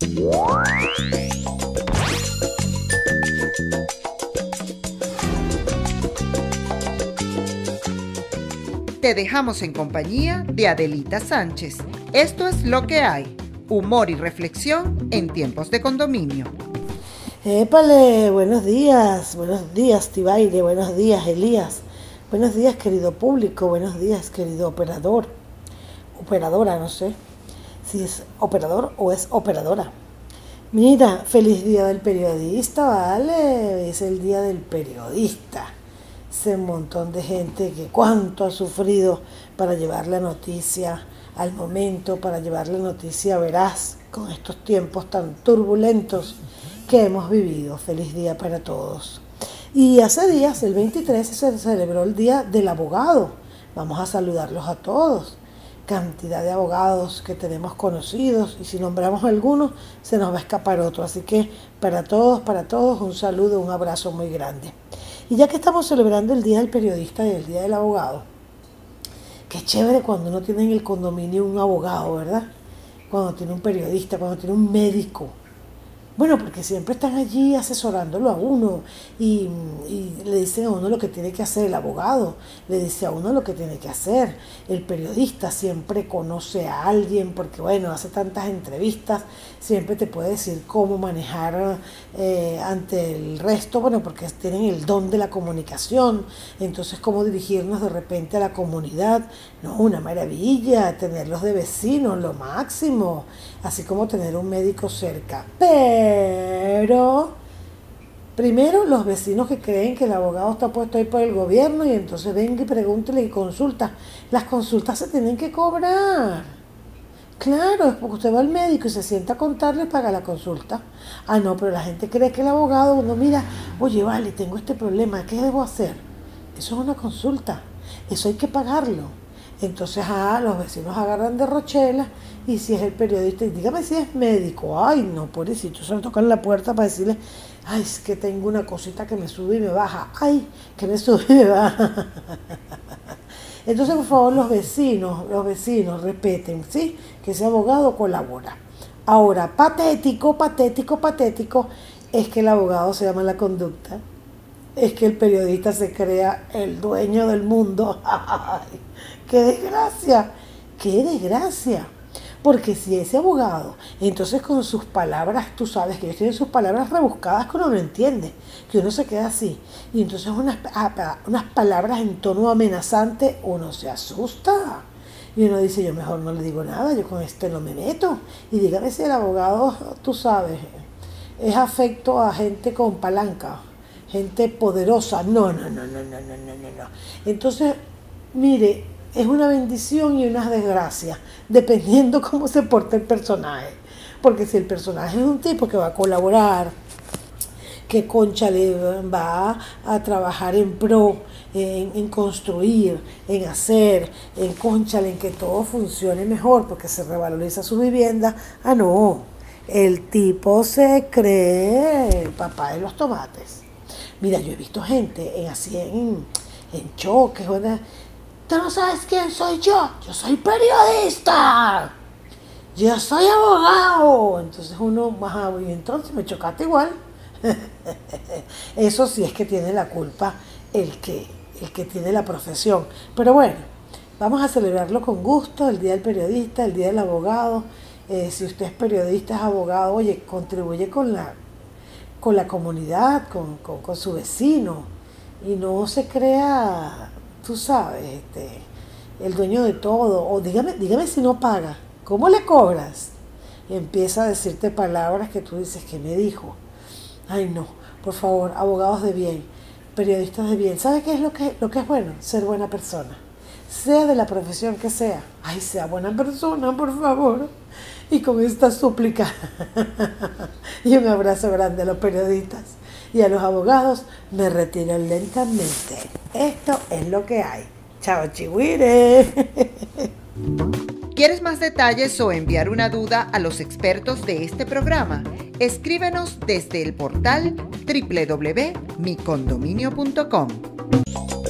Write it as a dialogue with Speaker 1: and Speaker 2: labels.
Speaker 1: Te dejamos en compañía de Adelita Sánchez. Esto es Lo que hay, humor y reflexión en tiempos de condominio.
Speaker 2: Épale, buenos días Tibaire, buenos días Elías, buenos días querido público, buenos días querido operadora, no sé si es operador o es operadora. Mira, feliz día del periodista, vale, es el día del periodista. Ese montón de gente que cuánto ha sufrido para llevar la noticia al momento, para llevar la noticia veraz con estos tiempos tan turbulentos que hemos vivido. Feliz día para todos. Y hace días, el 23, se celebró el Día del Abogado. Vamos a saludarlos a todos. Cantidad de abogados que tenemos conocidos, y si nombramos algunos, se nos va a escapar otro. Así que para todos, un saludo, un abrazo muy grande. Y ya que estamos celebrando el Día del Periodista y el Día del Abogado, qué chévere cuando uno tiene en el condominio un abogado, ¿verdad? Cuando tiene un periodista, cuando tiene un médico. Bueno, porque siempre están allí asesorándolo a uno y le dicen a uno lo que tiene que hacer. El abogado le dice a uno lo que tiene que hacer. El periodista siempre conoce a alguien porque, bueno, hace tantas entrevistas, siempre te puede decir cómo manejar ante el resto, bueno, porque tienen el don de la comunicación. Entonces, cómo dirigirnos de repente a la comunidad. No, una maravilla, tenerlos de vecinos, lo máximo, así como tener un médico cerca. Pero primero los vecinos que creen que el abogado está puesto ahí por el gobierno y entonces venga y pregúntele y consulta. Las consultas se tienen que cobrar. Claro, es porque usted va al médico y se sienta a contarle, paga la consulta. Ah, no, pero la gente cree que el abogado, uno mira, oye, vale, tengo este problema, ¿qué debo hacer? Eso es una consulta, eso hay que pagarlo. Entonces, los vecinos agarran de rochela y si es el periodista, y dígame si es médico. Ay, no, pobrecito, se le tocan la puerta para decirle, ay, es que tengo una cosita que me sube y me baja. Ay, que me sube y me baja. Entonces, por favor, los vecinos respeten, ¿sí? Que ese abogado colabora. Ahora, patético es que el abogado se llama la conducta. Es que el periodista se crea el dueño del mundo. Ay, ¡qué desgracia! ¡Qué desgracia! Porque si ese abogado, entonces con sus palabras, tú sabes que ellos tienen sus palabras rebuscadas que uno no entiende, que uno se queda así, y entonces unas palabras en tono amenazante, uno se asusta. Y uno dice, yo mejor no le digo nada, yo con este no me meto. Y dígame si el abogado, tú sabes, es afecto a gente con palanca, gente poderosa. No. Entonces, mire, es una bendición y una desgracia, dependiendo cómo se porte el personaje. Porque si el personaje es un tipo que va a colaborar, que cónchale va a trabajar en pro, en construir, en hacer, en cónchale, en que todo funcione mejor, porque se revaloriza su vivienda, no, el tipo se cree el papá de los tomates. Mira, yo he visto gente en choques, ¿verdad? Tú no sabes quién soy yo soy periodista, yo soy abogado. Entonces uno, y entonces me chocaste igual. Eso sí es que tiene la culpa el que tiene la profesión. Pero bueno, vamos a celebrarlo con gusto, el Día del Periodista, el Día del Abogado. Si usted es periodista, es abogado, oye, contribuye con la comunidad, con su vecino, y no se crea, tú sabes, el dueño de todo. O dígame si no paga, ¿cómo le cobras? Y empieza a decirte palabras que tú dices, ¿qué me dijo? Ay, no, por favor, abogados de bien, periodistas de bien. ¿Sabe qué es lo que es bueno? Ser buena persona. Sea de la profesión que sea. Ay, sea buena persona, por favor. Y con esta súplica y un abrazo grande a los periodistas y a los abogados, me retiro lentamente. Esto es lo que hay. Chao, chihuire.
Speaker 1: ¿Quieres más detalles o enviar una duda a los expertos de este programa? Escríbenos desde el portal www.micondominio.com.